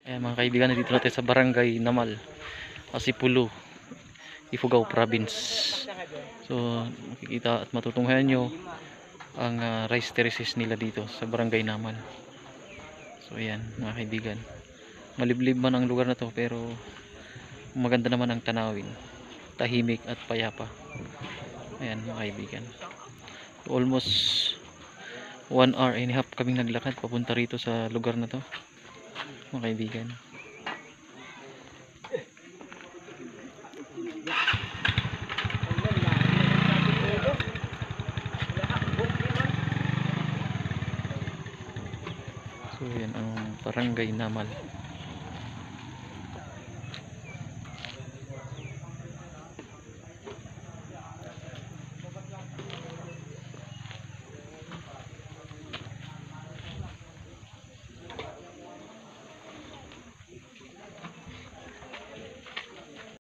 Ayan mga kaibigan, nandito natin sa Barangay Namal, Asipulo, Ifugao Province. So makikita at matutunghayan nyo ang rice terraces nila dito sa Barangay Namal. So ayan mga kaibigan, maliblib man ang lugar na to pero maganda naman ang tanawin, tahimik at payapa. Ayan mga kaibigan, almost 1 hour and a half kaming naglakad papunta rito sa lugar na to mga kaibigan. So yan ang Barangay Namal.